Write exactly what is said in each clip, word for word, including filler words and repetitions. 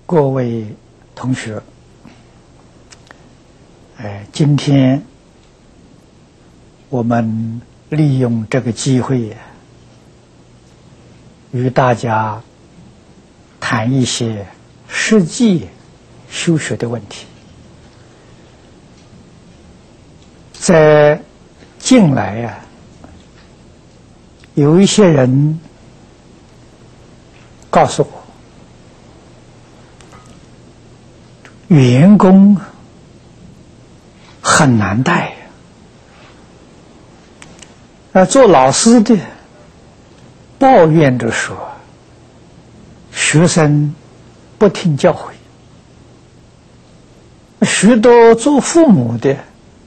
各位同学，哎，今天我们利用这个机会，与大家谈一些实际修学的问题。在近来呀、啊，有一些人告诉我，员工很难带呀，啊，做老师的抱怨着说，学生不听教诲；许多做父母的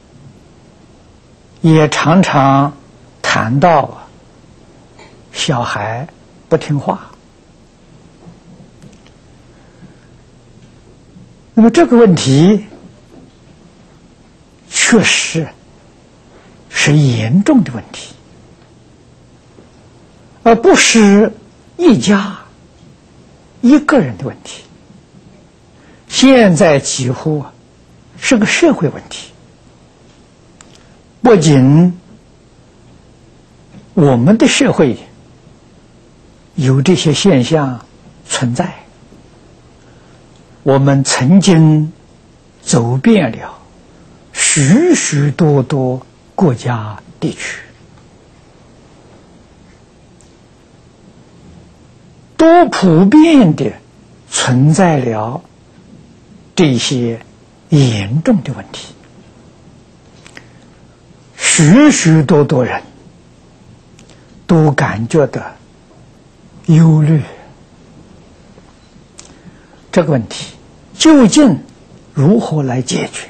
也常常谈到啊，小孩不听话。那么这个问题确实是严重的问题，而不是一家一个人的问题。现在几乎是个社会问题，不仅我们的社会有这些现象存在，我们曾经走遍了许许多多国家地区，都普遍的存在了这些严重的问题，许许多多人都感觉到忧虑。这个问题究竟如何来解决？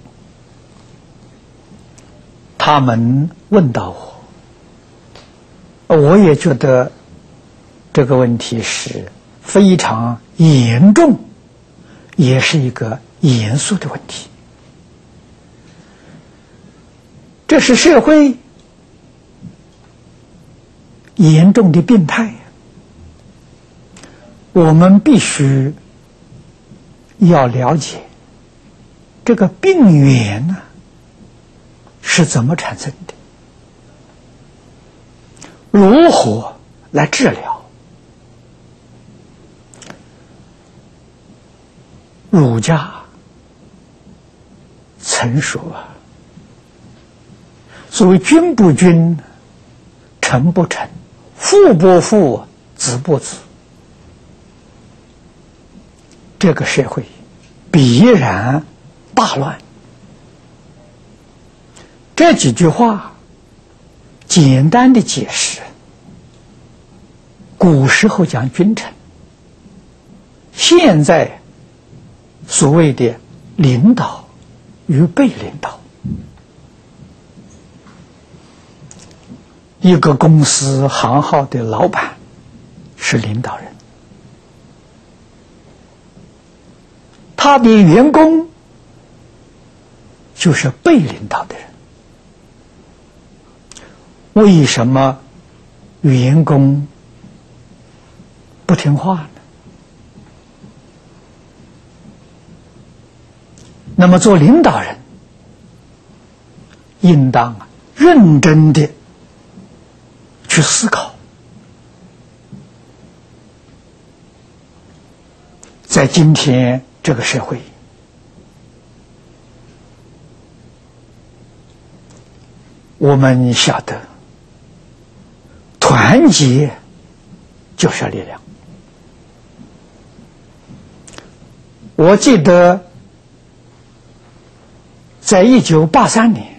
他们问到我，我也觉得这个问题是非常严重，也是一个严肃的问题。这是社会严重的病态，我们必须要了解这个病源呢是怎么产生的，如何来治疗。儒家曾说啊，所谓君不君，臣不臣，父不父，子不子。这个社会必然大乱。这几句话简单的解释，古时候讲君臣，现在所谓的领导与被领导。一个公司行号的老板是领导人，他的员工就是被领导的人。为什么员工不听话呢？那么做领导人应当认真的去思考，在今天这个社会，我们晓得团结就是力量。我记得在一九八三年，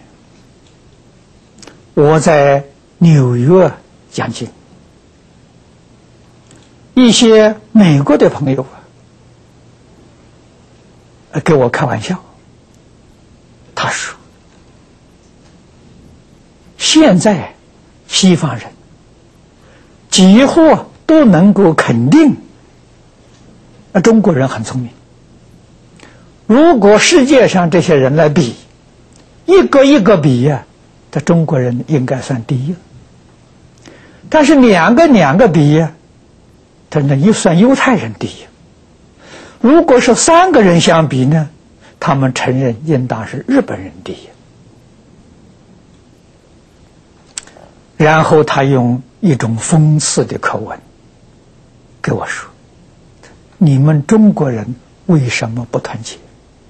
我在纽约讲经，一些美国的朋友啊给我开玩笑，他说现在西方人几乎都能够肯定啊中国人很聪明。如果世界上这些人来比，一个一个比呀、啊，这中国人应该算第一。但是两个两个比呀、啊，他那一算犹太人第一。 如果是三个人相比呢，他们承认应当是日本人第一。然后他用一种讽刺的口吻给我说：“你们中国人为什么不团结？”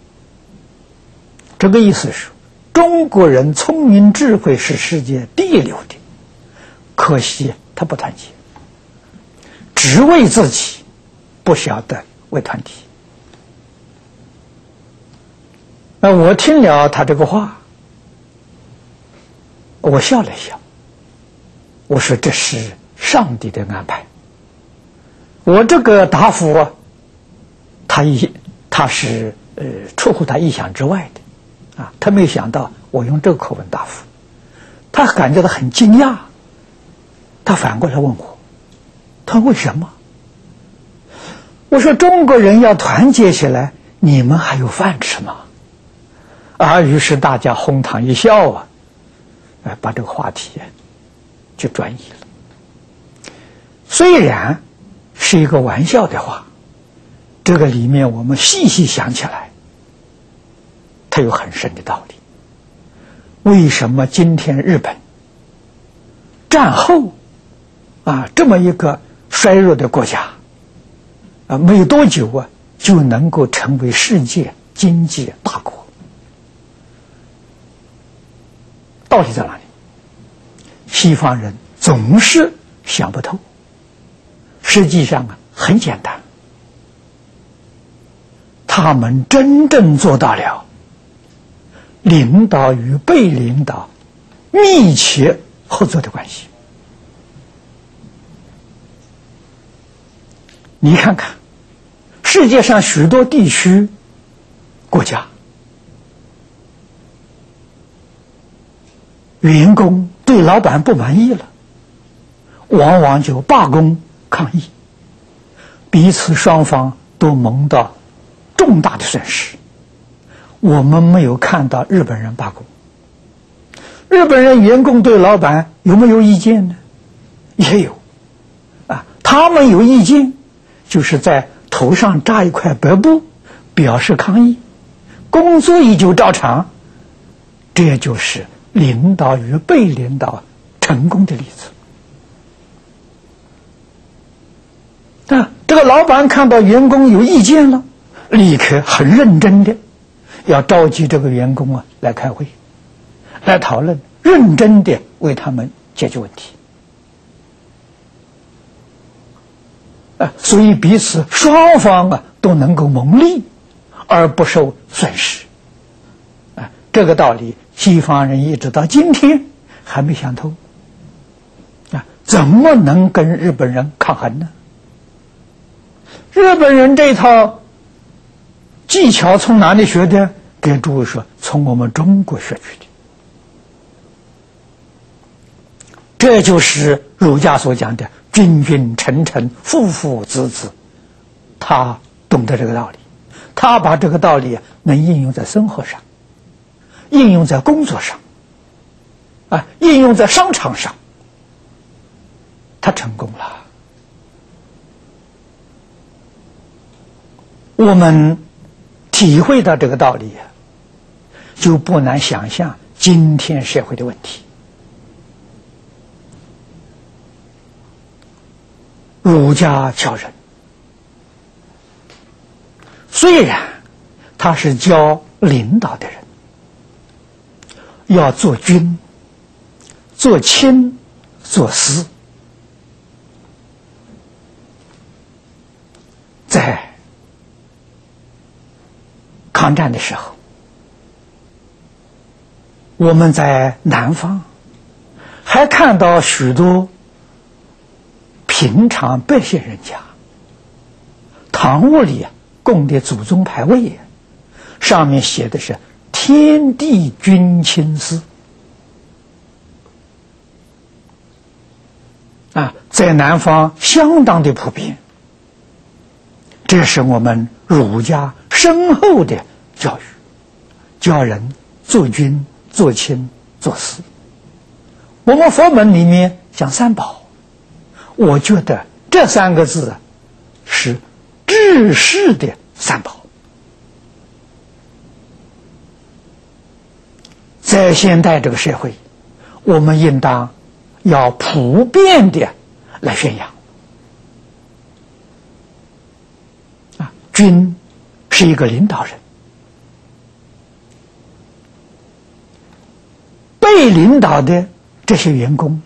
这个意思是，中国人聪明智慧是世界第一流的，可惜他不团结，只为自己，不晓得为团体。那我听了他这个话，我笑了笑。我说这是上帝的安排。我这个答复啊，他意他是呃出乎他意想之外的，啊，他没有想到我用这个口吻答复，他感觉到很惊讶，他反过来问我，他为什么？我说中国人要团结起来，你们还有饭吃吗？啊，于是大家哄堂一笑啊，哎，把这个话题就转移了。虽然是一个玩笑的话，这个里面我们细细想起来，它有很深的道理。为什么今天日本战后啊这么一个衰弱的国家啊，没多久啊就能够成为世界经济大国？道理在哪里？西方人总是想不透，实际上啊很简单，他们真正做到了领导与被领导密切合作的关系。你看看世界上许多地区国家，员工对老板不满意了，往往就罢工抗议，彼此双方都蒙到重大的损失。我们没有看到日本人罢工。日本人员工对老板有没有意见呢？也有啊，他们有意见，就是在头上扎一块白布表示抗议，工作依旧照常。这就是领导与被领导成功的例子。啊，这个老板看到员工有意见了，立刻很认真的要召集这个员工啊来开会，来讨论，认真的为他们解决问题。啊，所以彼此双方啊都能够蒙利，而不受损失。啊，这个道理西方人一直到今天还没想透。啊，怎么能跟日本人抗衡呢？日本人这套技巧从哪里学的？给诸位说，从我们中国学去的。这就是儒家所讲的君君臣臣父父子子，他懂得这个道理，他把这个道理能应用在生活上，应用在工作上，啊，应用在商场上，他成功了。我们体会到这个道理，就不难想象今天社会的问题。儒家教人，虽然他是教领导的人，要做君、做亲、做司，在抗战的时候，我们在南方还看到许多平常百姓人家堂屋里供的祖宗牌位，上面写的是天地君亲司啊，在南方相当的普遍。这是我们儒家深厚的教育，教人做君、做亲、做司。我们佛门里面讲三宝，我觉得这三个字是治世的三宝。在现代这个社会，我们应当要普遍的来宣扬。啊，君是一个领导人，被领导的这些员工，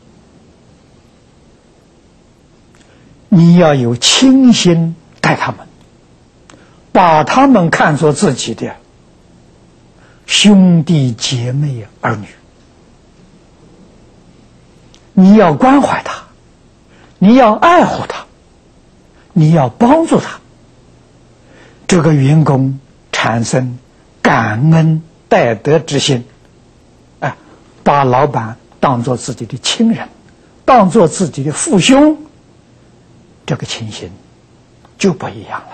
你要有倾心待他们，把他们看作自己的兄弟姐妹儿女，你要关怀他，你要爱护他，你要帮助他，这个员工产生感恩戴德之心，哎，把老板当作自己的亲人，当作自己的父兄，这个情形就不一样了。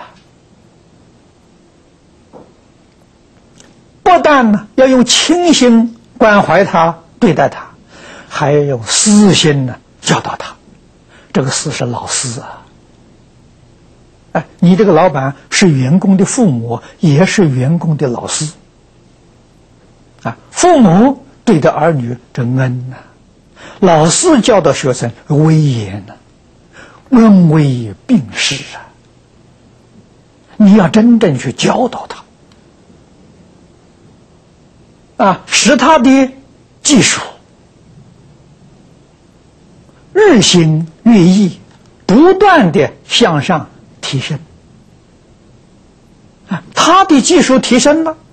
不但呢要用亲心关怀他对待他，还要用私心呢教导他。这个私是老师啊，哎，你这个老板是员工的父母，也是员工的老师啊。父母对待儿女这恩呐、啊，老师教导学生威严呐、啊，恩威并施啊。你要真正去教导他。啊，使他的技术日新月异，不断的向上提升。啊，他的技术提升了，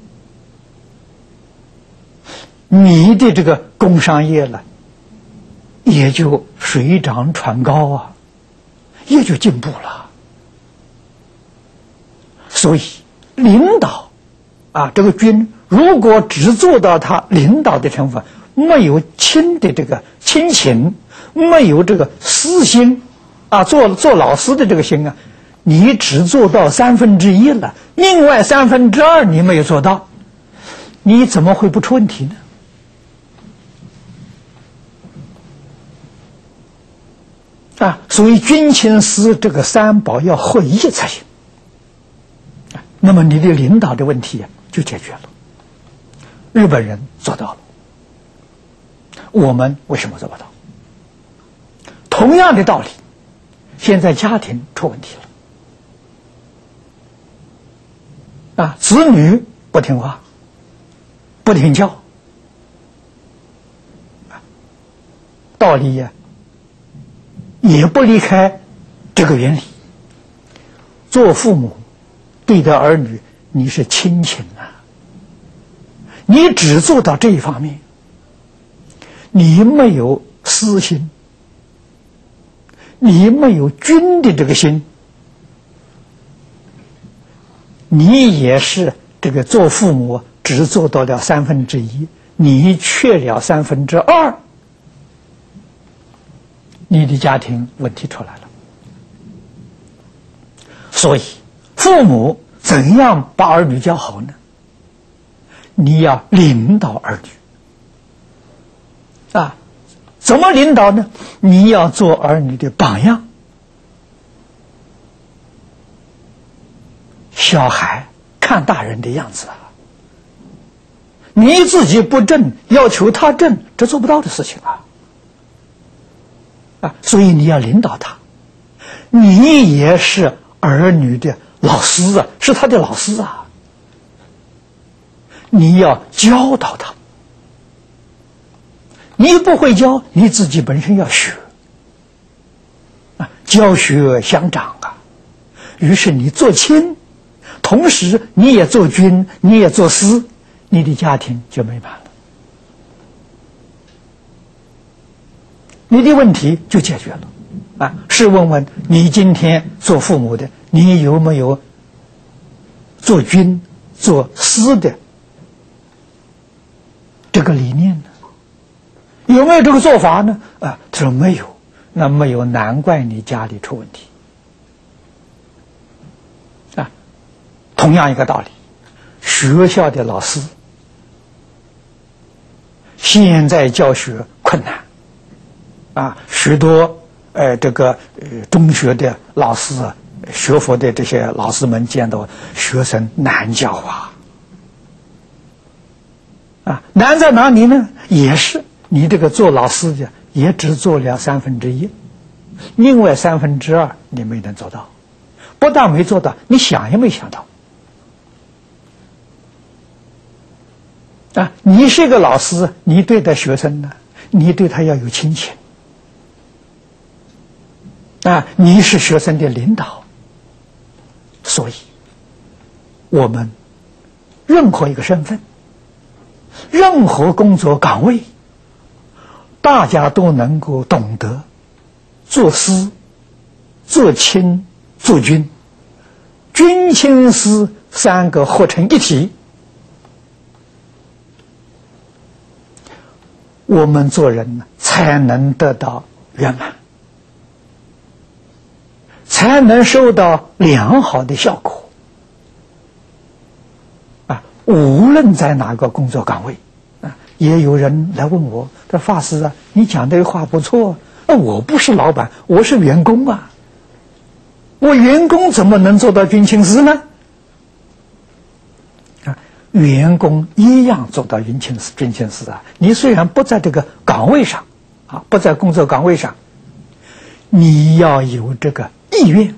你的这个工商业了，也就水涨船高啊，也就进步了。所以，领导啊，这个君。如果只做到他领导的成分，没有亲的这个亲情，没有这个私心，啊，做做老师的这个心啊，你只做到三分之一了，另外三分之二你没有做到，你怎么会不出问题呢？啊，所以君亲师这个三宝要合一才行。啊，那么你的领导的问题啊就解决了。日本人做到了，我们为什么做不到？同样的道理，现在家庭出问题了，啊，子女不听话，不听教，道理呀、啊，也不离开这个原理。做父母对待儿女，你是亲情啊。你只做到这一方面，你没有私心，你没有君的这个心，你也是这个做父母只做到了三分之一，你缺了三分之二，你的家庭问题出来了。所以，父母怎样把儿女教好呢？你要领导儿女啊，怎么领导呢？你要做儿女的榜样。小孩看大人的样子啊，你自己不正，要求他正，这做不到的事情啊。啊，所以你要领导他，你也是儿女的老师啊，是他的老师啊。你要教导他，你不会教，你自己本身要学啊，教学相长啊。于是你做亲，同时你也做君，你也做师，你的家庭就美满了，你的问题就解决了啊。试问问你今天做父母的，你有没有做君做师的这个理念呢？有没有这个做法呢？啊，他说没有，那没有，难怪你家里出问题。啊，同样一个道理，学校的老师现在教学困难，啊，许多呃这个呃中学的老师学佛的这些老师们见到学生难教啊，啊，难在哪里呢？也是你这个做老师的也只做了三分之一，另外三分之二你没能做到，不但没做到，你想也没想到。啊，你是个老师，你对待学生呢，你对他要有亲情。啊，你是学生的领导，所以，我们任何一个身份，任何工作岗位，大家都能够懂得做师、做亲、做君，君亲师三个合成一体。我们做人呢，才能得到圆满，才能收到良好的效果。啊，无论在哪个工作岗位，啊，也有人来问我：“这法师啊，你讲这话不错，啊，我不是老板，我是员工啊，我员工怎么能做到君亲师呢？”员工一样做到君亲师，君亲师啊！你虽然不在这个岗位上，啊，不在工作岗位上，你要有这个意愿，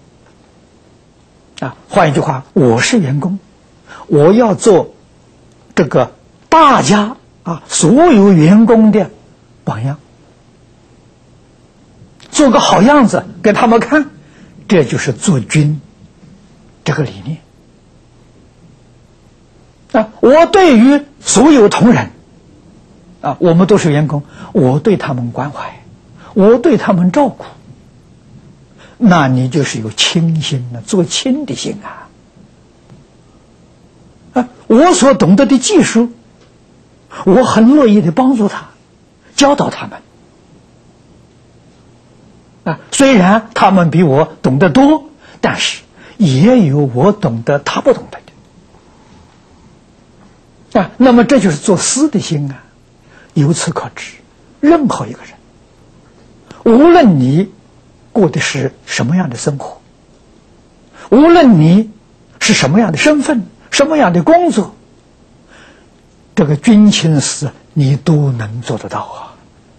啊，换一句话，我是员工，我要做这个大家啊所有员工的榜样，做个好样子给他们看，这就是做君这个理念。啊，我对于所有同仁，啊，我们都是员工，我对他们关怀，我对他们照顾，那你就是有亲心的，做亲的心啊！啊，我所懂得的技术，我很乐意的帮助他，教导他们。啊，虽然他们比我懂得多，但是也有我懂得他不懂得的。啊，那么这就是做师的心啊！由此可知，任何一个人，无论你过的是什么样的生活，无论你是什么样的身份、什么样的工作，这个君亲师你都能做得到啊！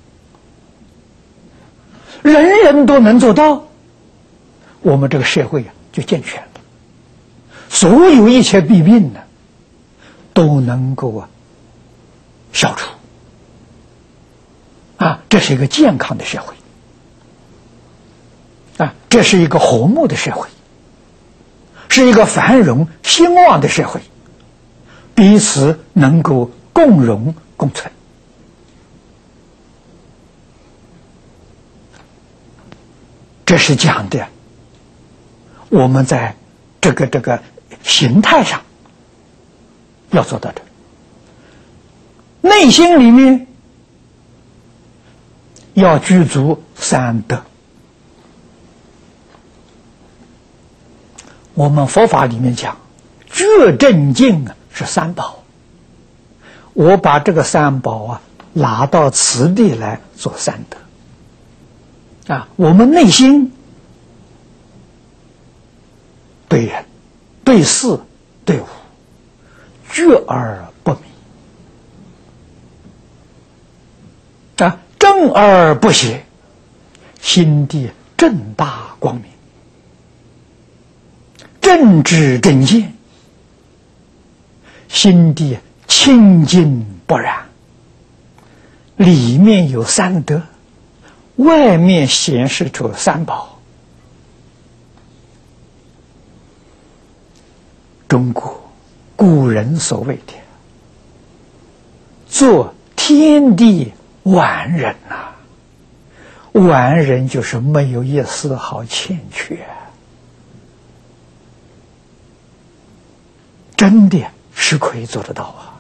人人都能做到，我们这个社会啊就健全了，所有一切弊病呢，都能够啊消除啊，这是一个健康的社会啊，这是一个和睦的社会，是一个繁荣兴旺的社会，彼此能够共荣共存。这是讲的我们在这个这个形态上要做到的，内心里面要具足三德。我们佛法里面讲，觉正净是三宝，我把这个三宝啊拿到此地来做三德。啊，我们内心对人、对事、对物觉而不迷，啊，正而不邪，心地正大光明，正知正见，心地清净不染，里面有三德，外面显示出三宝。中国古人所谓的做天地完人呐、啊，完人就是没有一丝毫欠缺，真的是可以做得到啊。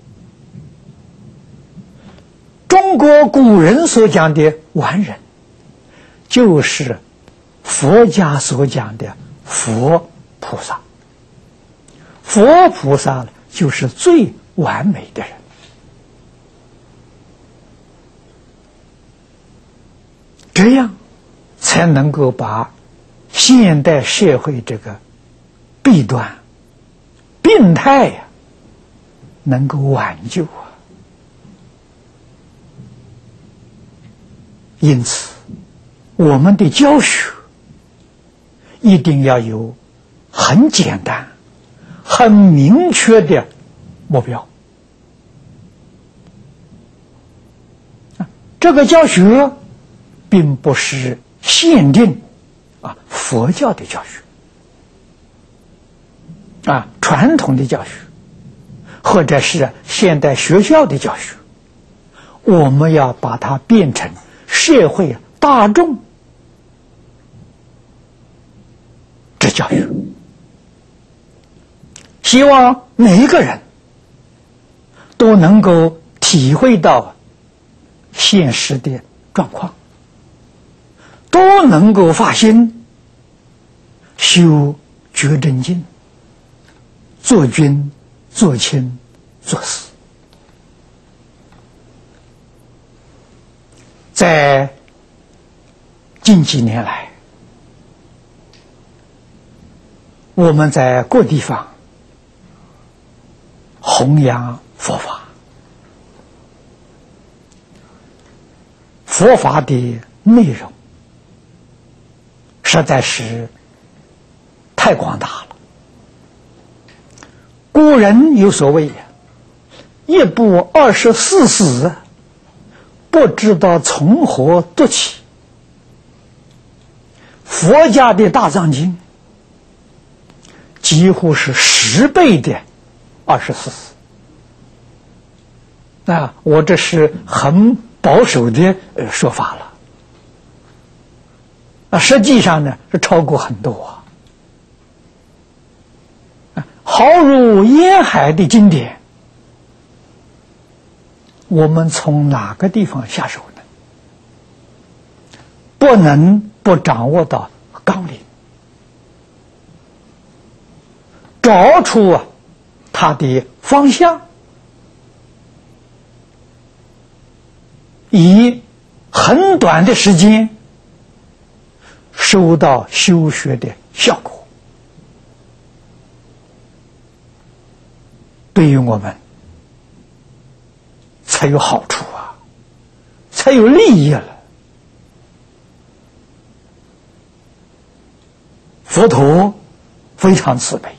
中国古人所讲的完人，就是佛家所讲的佛菩萨。佛菩萨就是最完美的人，这样才能够把现代社会这个弊端、病态呀、啊，能够挽救啊。因此，我们的教学一定要有很简单、很明确的目标。这个教学并不是限定啊佛教的教学，啊传统的教学，或者是现代学校的教学，我们要把它变成社会大众之教学。希望每一个人都能够体会到现实的状况，都能够发心修觉真经，做君做亲做事。在近几年来，我们在各地方弘扬佛法，佛法的内容实在是太广大了。古人有所谓呀，一部二十四史，不知道从何读起。佛家的大藏经几乎是十倍的二十四史。啊，我这是很保守的说法了。啊，实际上呢是超过很多啊。豪如烟海的经典，我们从哪个地方下手呢？不能不掌握到纲领，找出啊它的方向，以很短的时间收到修学的效果，对于我们才有好处啊，才有利益了。佛陀非常慈悲，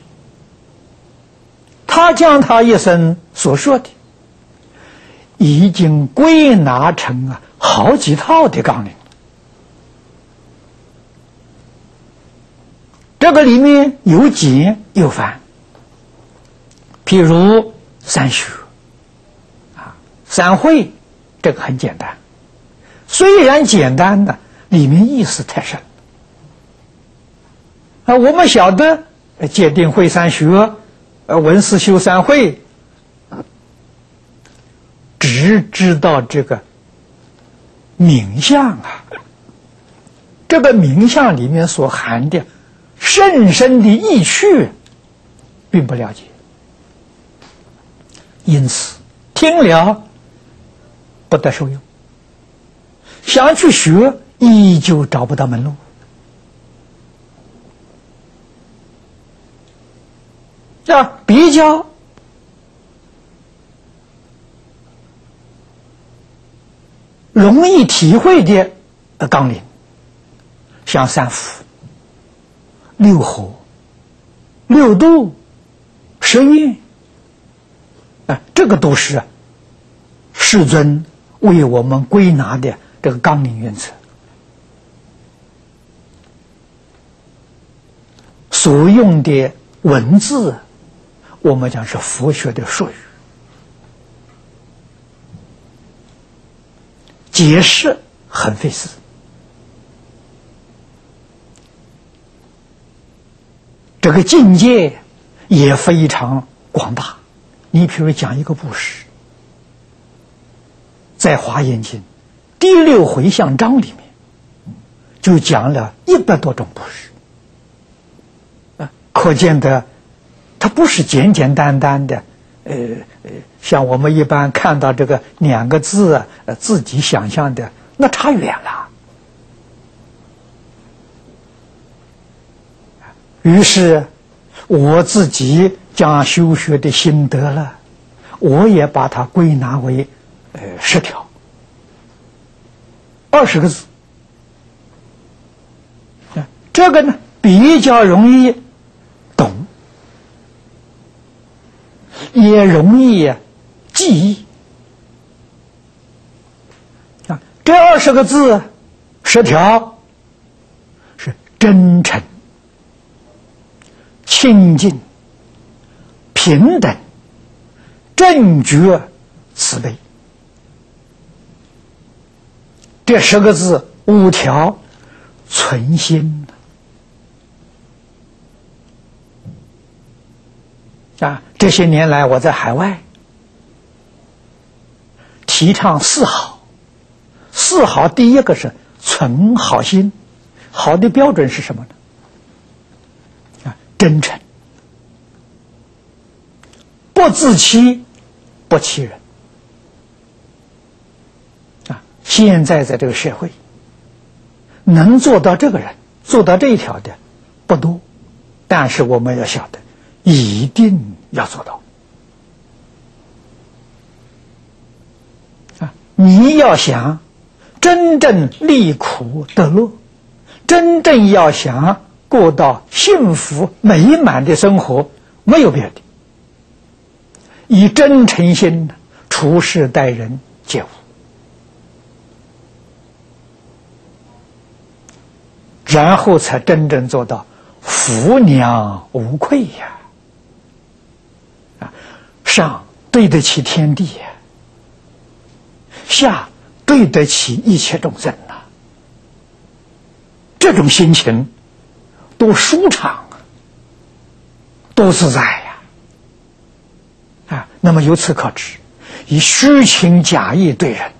他将他一生所说的已经归纳成啊好几套的纲领。这个里面有简有繁，譬如三学啊、三会，这个很简单。虽然简单的，里面意思太深啊。我们晓得戒定慧三学，呃，闻思修三会，只知道这个名相啊，这个名相里面所含的甚深的意趣，并不了解，因此听了不得受用，想去学依旧找不到门路。那比较容易体会的纲领，像三福、六合、六度、十愿啊，这个都是世尊为我们归纳的这个纲领原则。所用的文字，我们讲是佛学的术语，解释很费事。这个境界也非常广大。你比如讲一个布施，在《华严经》第六回向章里面就讲了一百多种布施，啊，可见的它不是简简单单的，呃呃，像我们一般看到这个两个字啊，呃，自己想象的那差远了。 于是我自己将修学的心得了，我也把它归纳为呃十条，二十个字。啊，这个呢比较容易懂，也容易记忆。啊，这二十个字，十条是真诚、清净、平等、正觉、慈悲。这十个字五条存心啊！这些年来我在海外提倡四好，四好第一个是存好心，好的标准是什么呢？啊，真诚，不自欺，不欺人。啊，现在在这个社会，能做到这个人，做到这一条的不多，但是我们要晓得，一定要做到。啊，你要想真正离苦得乐，真正要想过到幸福美满的生活，没有别的，以真诚心处事待人接物，然后才真正做到福娘无愧呀！啊，上对得起天地呀，下对得起一切众生呐、啊，这种心情多舒畅啊，多自在呀！啊，那么由此可知，以虚情假意对人，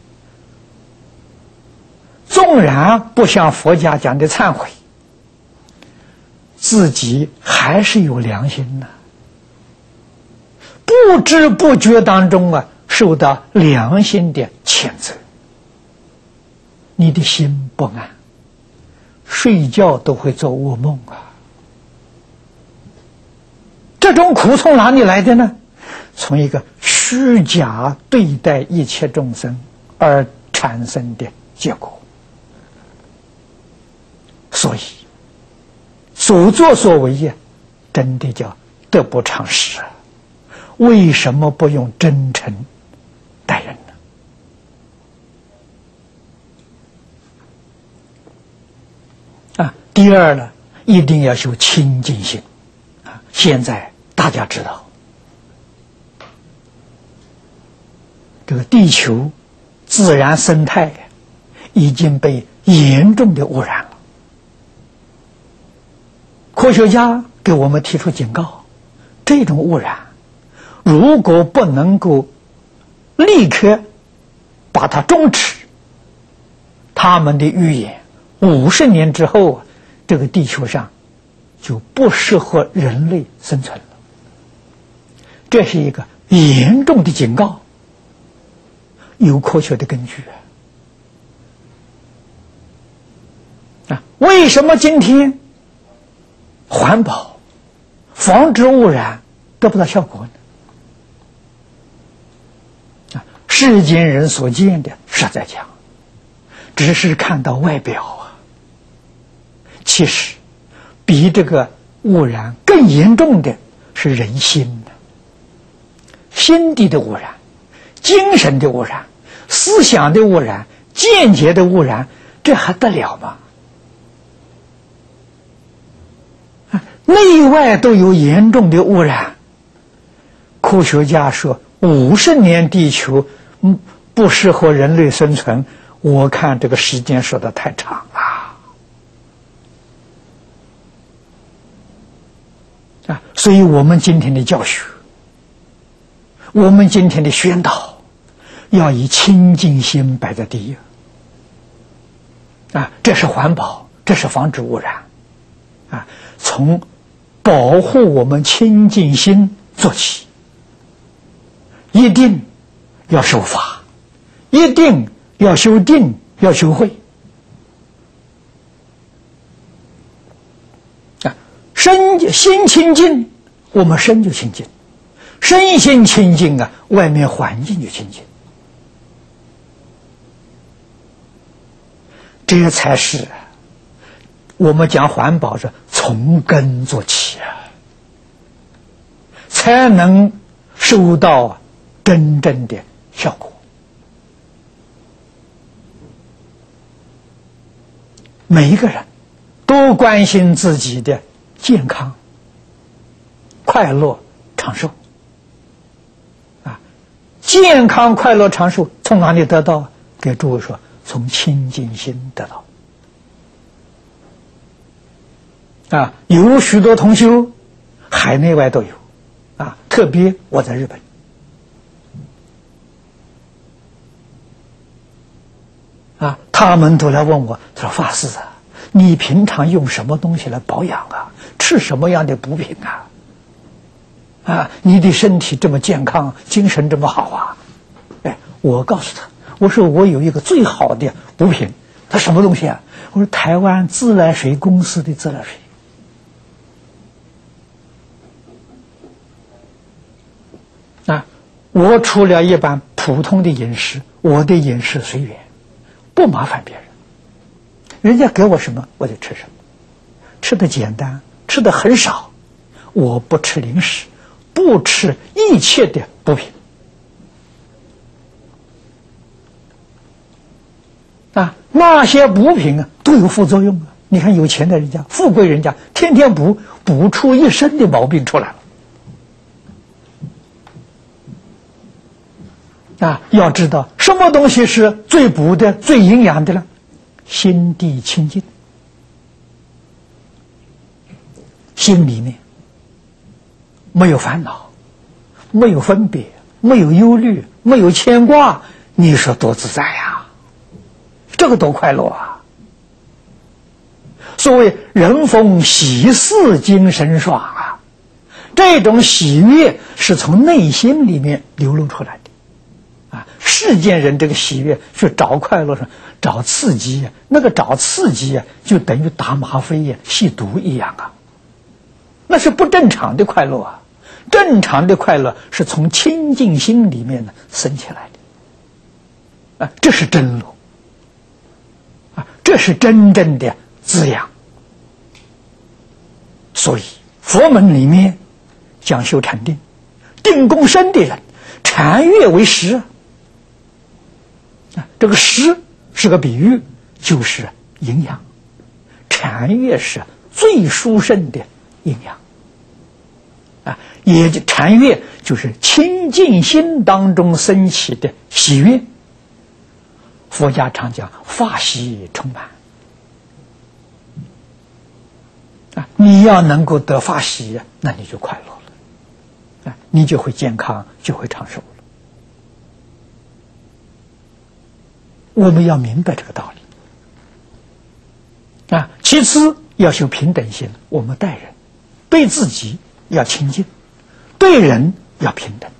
纵然不像佛家讲的忏悔，自己还是有良心的、啊，不知不觉当中啊，受到良心的谴责，你的心不安，睡觉都会做噩梦啊。这种苦从哪里来的呢？从一个虚假对待一切众生而产生的结果。所以所作所为呀，真的叫得不偿失啊！为什么不用真诚待人呢？啊，第二呢，一定要修清净心啊！现在大家知道，这个地球自然生态已经被严重的污染了。科学家给我们提出警告，这种污染如果不能够立刻把它终止，他们的预言五十年之后，这个地球上就不适合人类生存了。这是一个严重的警告，有科学的根据啊！啊，为什么今天环保、防止污染得不到效果呢？啊，世间人所见的，实在讲，只是看到外表啊，其实比这个污染更严重的是人心的，心地的污染、精神的污染、思想的污染、见解的污染，这还得了吗？内外都有严重的污染。科学家说五十年地球嗯不适合人类生存，我看这个时间说的太长了啊！所以我们今天的教学，我们今天的宣导，要以清净心摆在第一啊！这是环保，这是防止污染啊！从保护我们清净心做起，一定要守法，一定要修定，要修慧啊！ 身心清净，我们身就清净；身心清净啊，外面环境就清净。这才是我们讲环保是从根做起啊，才能收到真正的效果。每一个人都关心自己的健康、快乐、长寿啊！健康、快乐、长寿从哪里得到？给诸位说，从清净心得到。啊，有许多同修，海内外都有，啊，特别我在日本，啊，他们都来问我，他说：“法师啊，你平常用什么东西来保养啊？吃什么样的补品啊？啊，你的身体这么健康，精神这么好啊？”哎，我告诉他，我说我有一个最好的补品，他什么东西啊？我说台湾自来水公司的自来水。啊，我除了一般普通的饮食，我的饮食随缘，不麻烦别人。人家给我什么我就吃什么，吃的简单，吃的很少。我不吃零食，不吃一切的补品。啊，那些补品啊都有副作用啊！你看有钱的人家、富贵人家，天天补，补出一身的毛病出来了。啊，要知道什么东西是最补的、最营养的呢？心地清净，心里面没有烦恼，没有分别，没有忧虑，没有牵挂，你说多自在呀！这个多快乐啊！所谓人逢喜事精神爽啊，这种喜悦是从内心里面流露出来的。啊，世间人这个喜悦去找快乐上找刺激呀，那个找刺激呀，就等于打吗啡呀、吸毒一样啊，那是不正常的快乐啊！正常的快乐是从清净心里面呢生起来的，啊，这是真乐，啊，这是真正的滋养。所以佛门里面讲修禅定，定功深的人，禅悦为食。啊，这个食是个比喻，就是营养。禅悦是最殊胜的营养。啊，也就禅悦就是清净心当中升起的喜悦。佛家常讲法喜充满。啊，你要能够得法喜，那你就快乐了，啊，你就会健康，就会长寿了。我们要明白这个道理。啊，其次要修平等心，我们待人对自己要亲近，对人要平等。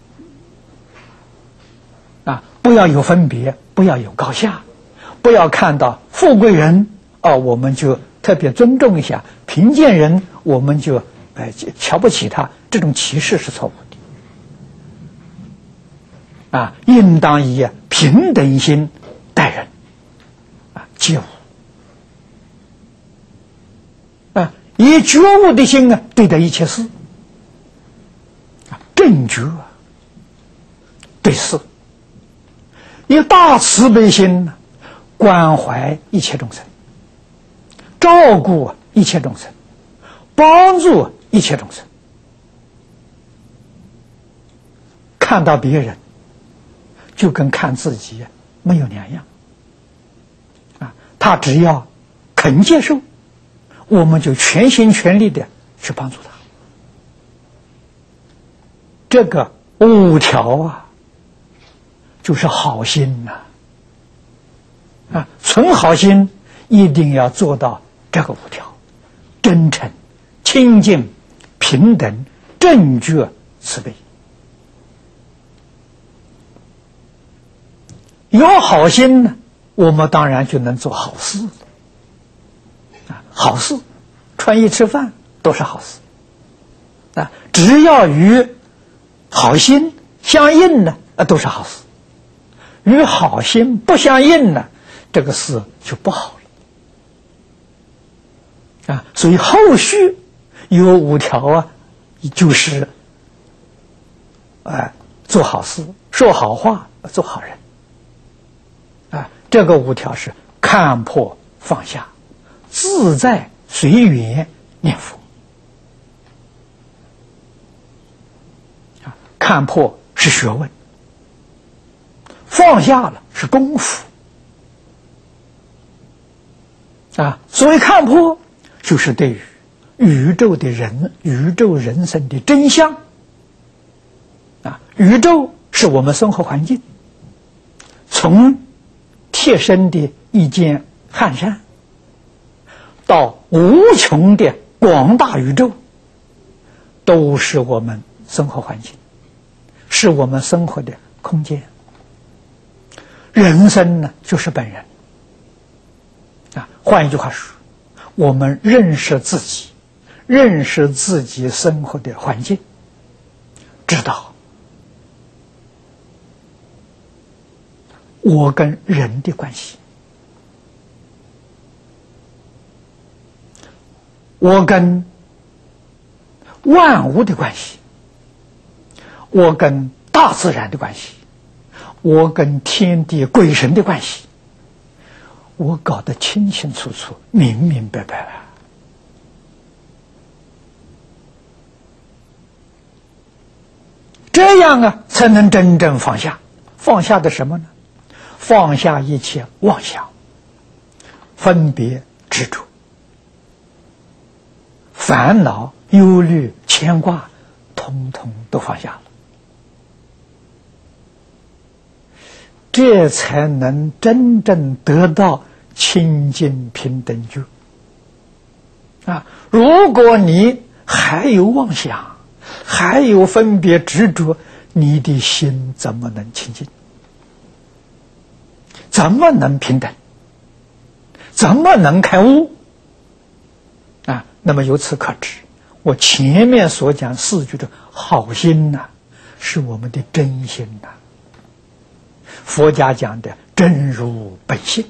啊，不要有分别，不要有高下，不要看到富贵人哦，我们就特别尊重一下，贫贱人我们就呃瞧不起他，这种歧视是错误的。啊，应当以平等心待人，啊，觉悟，啊，以觉悟的心啊对待一切事，啊，正觉对事，以大慈悲心呢关怀一切众生，照顾一切众生，帮助一切众生，看到别人就跟看自己没有两样。啊，他只要肯接受，我们就全心全力的去帮助他。这个五条啊，就是好心呐、啊。啊，存好心一定要做到这个五条：真诚、清净、平等、正觉、慈悲。有好心呢，我们当然就能做好事。啊，好事，穿衣吃饭， 都是好事啊。只要与好心相应呢，啊，都是好事；与好心不相应呢，这个事就不好了啊。所以后续有五条啊，就是啊，做好事、说好话、做好人啊。这个五条是看破放下、自在随缘念佛啊。看破是学问，放下了是功夫啊。所谓看破，就是对于宇宙的人、宇宙人生的真相啊。宇宙是我们生活环境，从贴身的一件汗衫，到无穷的广大宇宙，都是我们生活环境，是我们生活的空间。人生呢，就是本人啊。换一句话说，我们认识自己，认识自己生活的环境，知道我跟人的关系，我跟万物的关系，我跟大自然的关系，我跟天地鬼神的关系，我搞得清清楚楚、明明白白了。这样啊，才能真正放下。放下的什么呢？放下一切妄想、分别、执着、烦恼、忧虑、牵挂，统统都放下了。这才能真正得到清净平等觉啊！如果你还有妄想，还有分别执着，你的心怎么能清净？怎么能平等？怎么能开悟？啊，那么由此可知，我前面所讲四句的好心呐、啊，是我们的真心呐、啊。佛家讲的真如本性，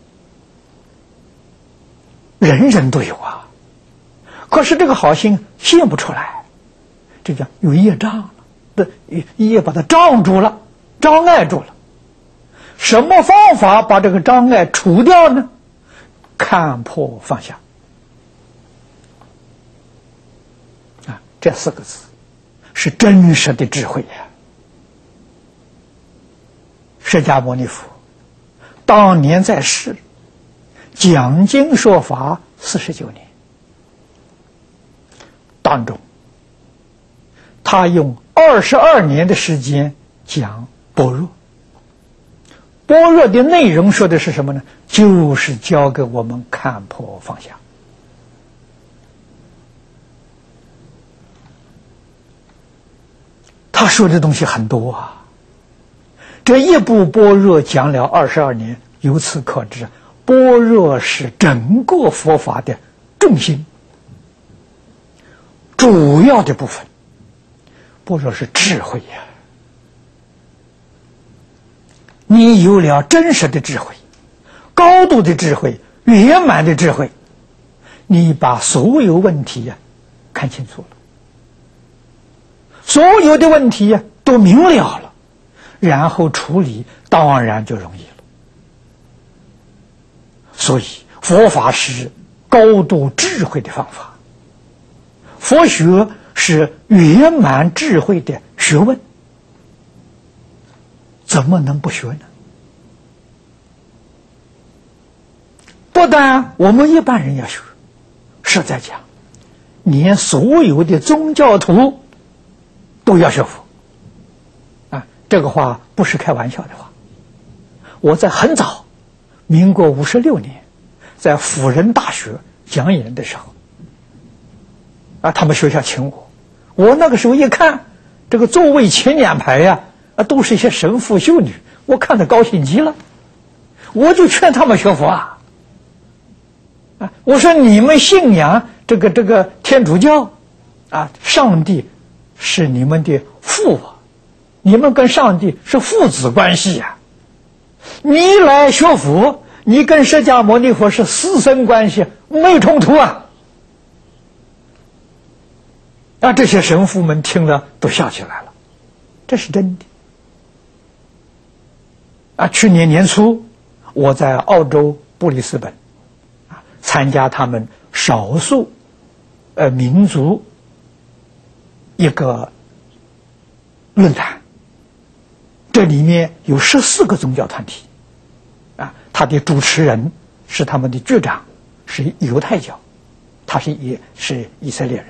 人人都有啊。可是这个好心现不出来，这叫有业障了，的业把它障住了，障碍住了。什么方法把这个障碍除掉呢？看破放下啊，这四个字是真实的智慧呀。释迦牟尼佛当年在世讲经说法四十九年当中，他用二十二年的时间讲般若。般若的内容说的是什么呢？就是教给我们看破放下。他说的东西很多啊，这一部般若讲了二十二年，由此可知，般若是整个佛法的重心，主要的部分。般若是智慧呀、啊。你有了真实的智慧，高度的智慧，圆满的智慧，你把所有问题呀、啊、看清楚了，所有的问题呀、啊、都明了了，然后处理当然就容易了。所以佛法是高度智慧的方法，佛学是圆满智慧的学问，怎么能不学呢？不但我们一般人要学，实在讲，连所有的宗教徒都要学佛啊！这个话不是开玩笑的话。我在很早，民国五十六年，在辅仁大学讲演的时候，啊，他们学校请我，我那个时候一看，这个座位前两排呀、啊，啊，都是一些神父修女，我看得高兴极了，我就劝他们学佛啊。啊，我说你们信仰这个这个天主教，啊，上帝是你们的父啊，你们跟上帝是父子关系呀、啊。你来学佛，你跟释迦牟尼佛是师生关系，没冲突啊。啊，这些神父们听了都笑起来了，这是真的。啊，去年年初我在澳洲布里斯本，啊，参加他们少数呃民族一个论坛，这里面有十四个宗教团体，啊，他的主持人是他们的局长，是犹太教，他是也是以色列人。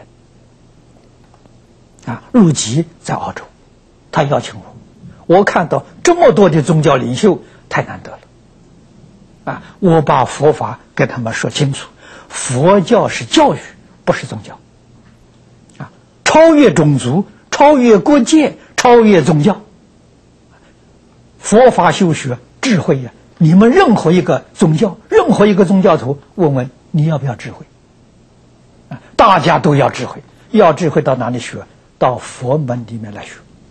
啊，入籍在澳洲，他邀请我，我看到这么多的宗教领袖，太难得了。啊，我把佛法给他们说清楚，佛教是教育，不是宗教。啊，超越种族，超越国界，超越宗教。佛法修学智慧呀、啊，你们任何一个宗教，任何一个宗教徒，问问你要不要智慧？啊，大家都要智慧，要智慧到哪里学？到佛门里面来学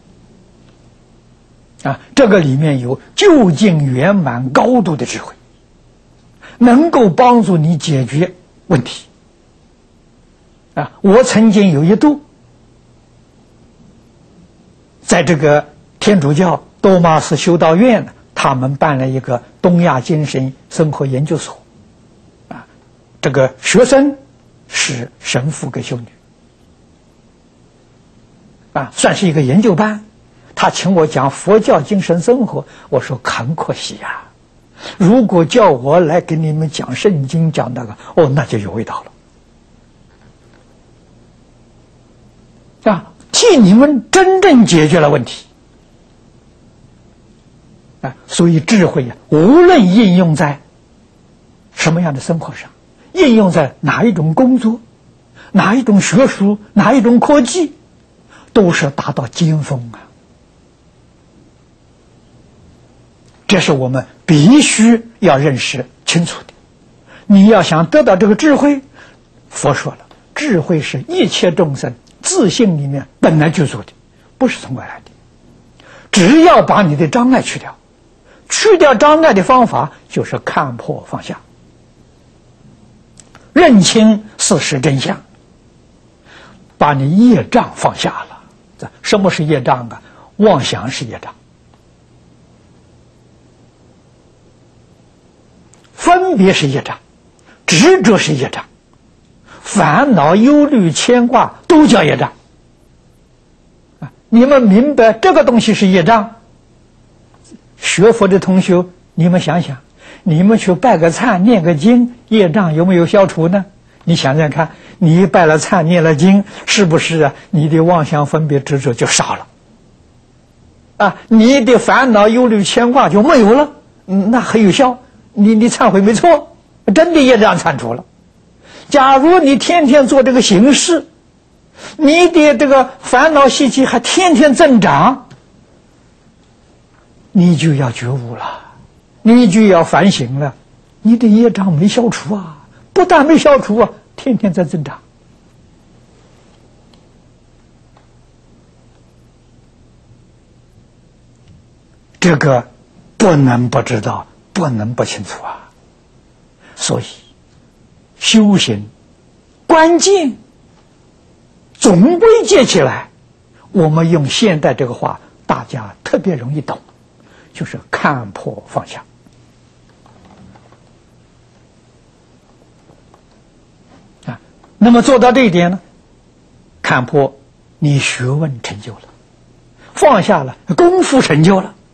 啊，这个里面有究竟圆满高度的智慧，能够帮助你解决问题啊。我曾经有一度在这个天主教多玛斯修道院，他们办了一个东亚精神生活研究所啊，这个学生是神父跟修女。啊，算是一个研究班，他请我讲佛教精神生活，我说很可惜呀、啊，如果叫我来给你们讲圣经讲那个，哦，那就有味道了，啊，替你们真正解决了问题，啊，所以智慧呀、啊，无论应用在什么样的生活上，应用在哪一种工作，哪一种学术，哪一种科技。都是达到巅峰啊！这是我们必须要认识清楚的。你要想得到这个智慧，佛说了，智慧是一切众生自性里面本来具足的，不是从外来的。只要把你的障碍去掉，去掉障碍的方法就是看破放下，认清事实真相，把你业障放下了。什么是业障啊？妄想是业障，分别是业障，执着是业障，烦恼、忧虑、牵挂都叫业障。啊，你们明白这个东西是业障？学佛的同学，你们想想，你们去拜个忏、念个经，业障有没有消除呢？你想想看，你拜了忏念了经，是不是啊？你的妄想分别执着就少了，啊，你的烦恼忧虑牵挂就没有了，嗯，那很有效。你你忏悔没错，真的业障铲除了。假如你天天做这个形式，你的这个烦恼习气还天天增长，你就要觉悟了，你就要反省了，你的业障没消除啊。不但没消除啊，天天在增长。这个不能不知道，不能不清楚啊。所以修行关键总归结起来，我们用现代这个话，大家特别容易懂，就是看破放下。那么做到这一点呢，看破，你学问成就了，放下了，功夫成就了，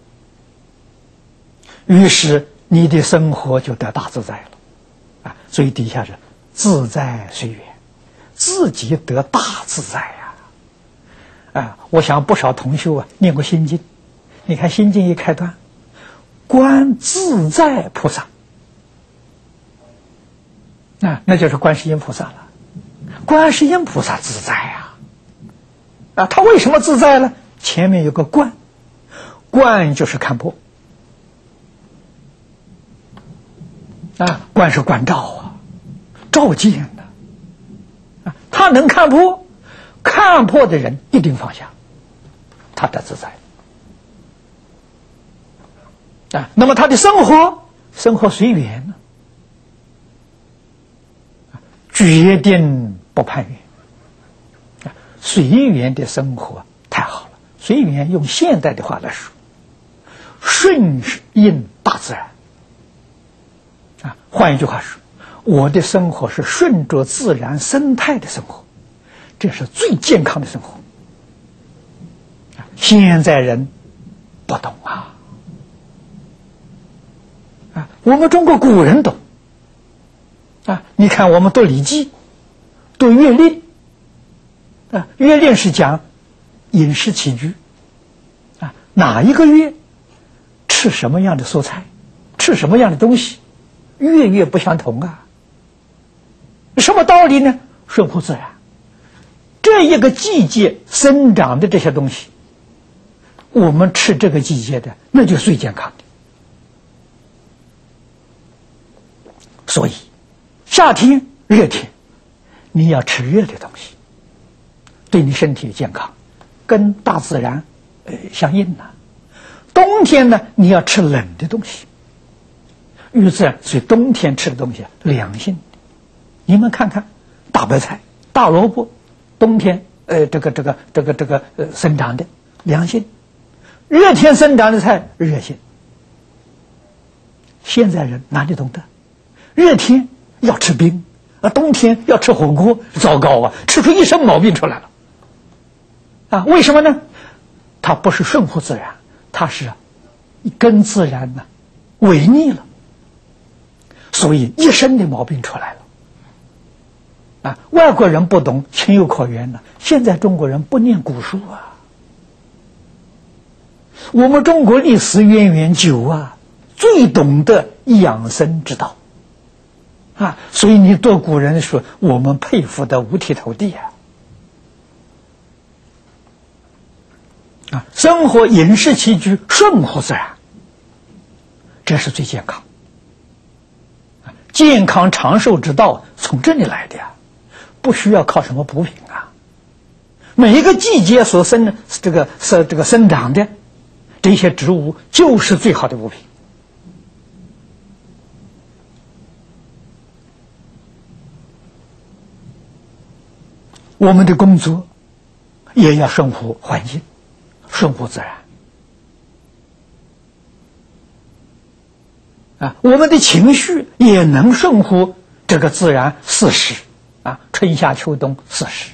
于是你的生活就得大自在了，啊，所以底下是自在随缘，自己得大自在呀、啊，啊，我想不少同修啊念过心经，你看心经一开端，观自在菩萨，啊，那就是观世音菩萨了。观世音菩萨自在呀、啊，啊，他为什么自在呢？前面有个观，观就是看破，啊，观是观照啊，照见的， 他能看破，看破的人一定放下，他的自在啊。那么他的生活，生活随缘呢，决定不攀缘啊。随缘的生活太好了，随缘用现代的话来说，顺应大自然啊。换一句话说，我的生活是顺着自然生态的生活，这是最健康的生活。现在人不懂啊，啊，我们中国古人懂啊。你看，我们读《礼记》，读《乐令》啊，《乐令》是讲饮食起居啊，哪一个月吃什么样的蔬菜，吃什么样的东西，月月不相同啊。什么道理呢？顺乎自然。这一个季节生长的这些东西，我们吃这个季节的，那就是最健康的。所以，夏天、热天，你要吃热的东西，对你身体健康，跟大自然呃相应呐、啊。冬天呢，你要吃冷的东西，与自然，所以冬天吃的东西凉性的。你们看看，大白菜、大萝卜，冬天呃这个这个这个这个呃生长的凉性，热天生长的菜热性。现在人哪里懂得？热天要吃冰啊，冬天要吃火锅，糟糕啊，吃出一身毛病出来了啊！为什么呢？它不是顺乎自然，它是跟自然呢违逆了，所以一身的毛病出来了。啊，外国人不懂，情有可原呢。现在中国人不念古书啊，我们中国历史渊源久啊，最懂得养生之道啊，所以你读古人说，我们佩服的五体投地啊。啊，生活饮食起居顺乎自然，这是最健康。健康长寿之道从这里来的呀。不需要靠什么补品啊，每一个季节所生这个是这个生长的这些植物就是最好的补品。我们的工作也要顺乎环境，顺乎自然啊，我们的情绪也能顺乎这个自然四时。啊，春夏秋冬四时，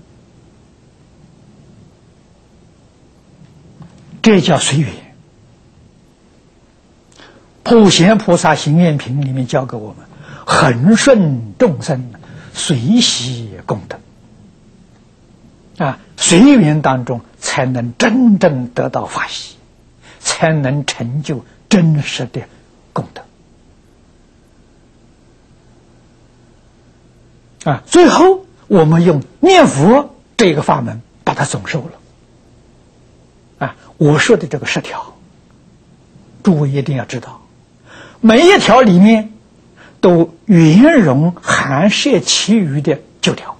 这叫随缘。普贤菩萨行愿品里面教给我们，恒顺众生，随喜功德。啊，随缘当中才能真正得到法喜，才能成就真实的功德。啊，最后我们用念佛这个法门把它总收了。啊，我说的这个十条，诸位一定要知道，每一条里面都圆融含摄其余的九条，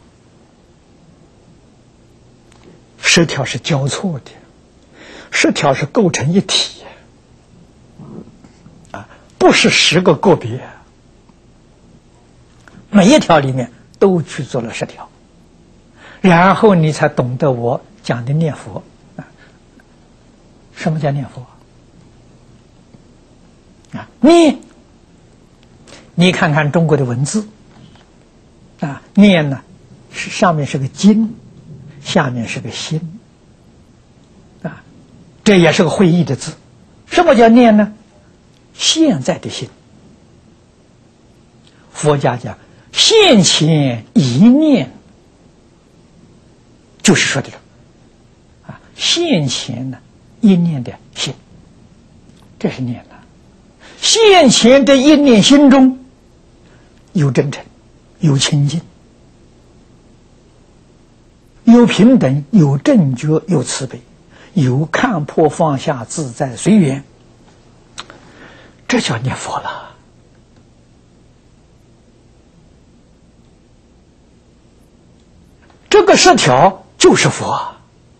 十条是交错的，十条是构成一体，啊，不是十个个别，每一条里面都去做了十条，然后你才懂得我讲的念佛啊。什么叫念佛啊？念，你看看中国的文字啊，念呢是上面是个经，下面是个心啊，这也是个会意的字。什么叫念呢？现在的心，佛家讲现前一念，就是说这个啊，现前呢一念的心，这是念的。现前的一念心中有真诚，有清净，有平等，有正觉，有慈悲，有看破放下，自在随缘，这叫念佛了。 这个十条就是佛啊！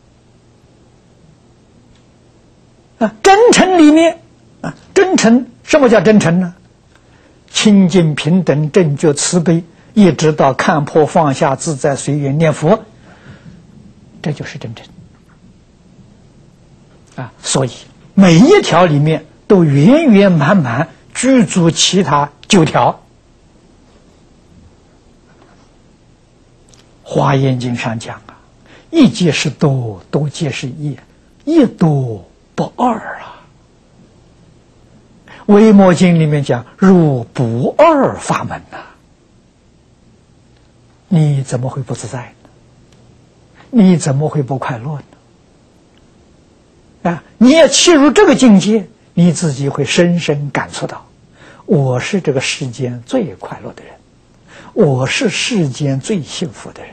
啊，真诚里面啊，真诚什么叫真诚呢？清净平等正觉慈悲，一直到看破放下自在随缘念佛，这就是真诚啊！所以每一条里面都圆圆满满具足其他九条。华严经上讲啊，一即是多，多即是一，一多不二啊。维摩经里面讲入不二法门呐、啊，你怎么会不自在呢？你怎么会不快乐呢？啊，你要契入这个境界，你自己会深深感触到，我是这个世间最快乐的人，我是世间最幸福的人。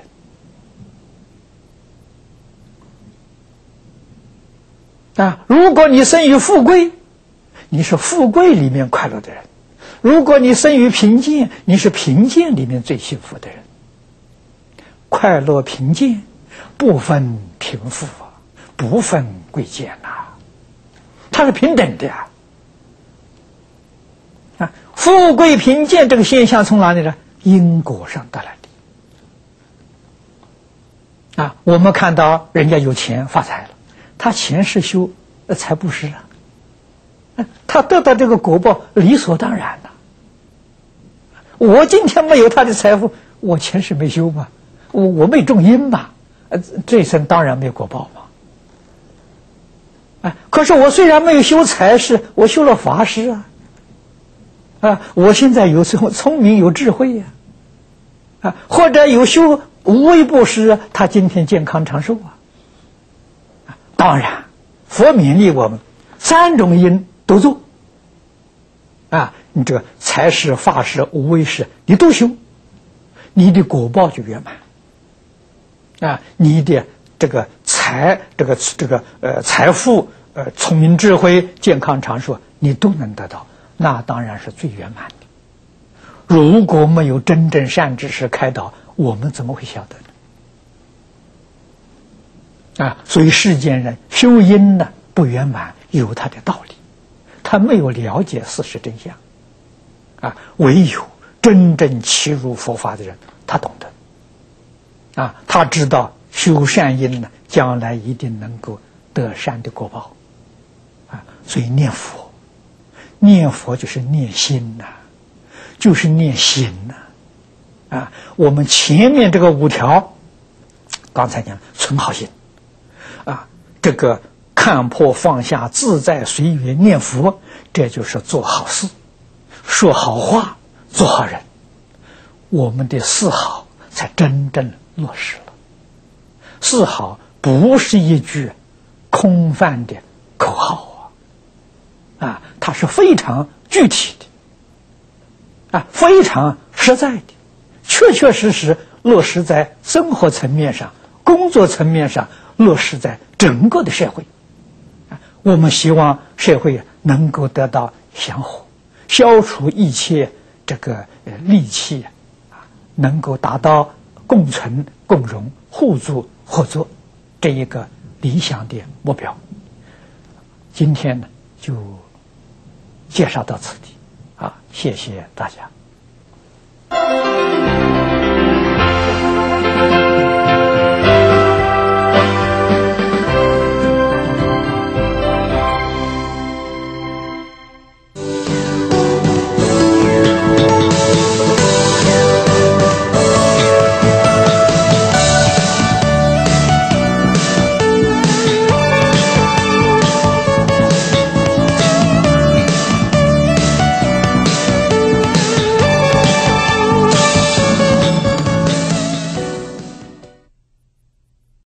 啊，如果你生于富贵，你是富贵里面快乐的人；如果你生于贫贱，你是贫贱里面最幸福的人。快乐贫贱不分贫富啊，不分贵贱呐、啊，它是平等的呀。啊，富贵贫贱这个现象从哪里来？因果上得来的。啊，我们看到人家有钱发财了，他前世修财布施啊，他得到这个果报理所当然的。我今天没有他的财富，我前世没修嘛，我我没种因嘛，呃，这一生当然没有果报嘛。啊，可是我虽然没有修财施，我修了法施啊，啊，我现在有聪聪明有智慧呀、啊，啊，或者有修无为布施，他今天健康长寿啊。啊，当然，佛勉励我们三种因都做。啊，你这个财施、法施、无为施，你都修，你的果报就圆满。啊，你的这个财、这个这个呃财富、呃聪明智慧、健康长寿，你都能得到，那当然是最圆满的。如果没有真正善知识开导，我们怎么会晓得呢？啊，所以世间人修因呢不圆满，有他的道理，他没有了解事实真相。啊，唯有真正契入佛法的人，他懂得。啊，他知道修善因呢，将来一定能够得善的果报。啊，所以念佛，念佛就是念心呐、啊，就是念心呐、啊。啊，我们前面这个五条，刚才讲存好心，啊，这个看破放下、自在随缘念佛，这就是做好事，说好话，做好人，我们的四好才真正落实了。四好不是一句空泛的口号啊，啊，它是非常具体的，啊，非常实在的，确确实实落实在生活层面上、工作层面上，落实在整个的社会。啊，我们希望社会能够得到祥和，消除一切这个呃戾气啊，能够达到共存、共荣、互助、合作这一个理想的目标。今天呢，就介绍到此地，啊，谢谢大家。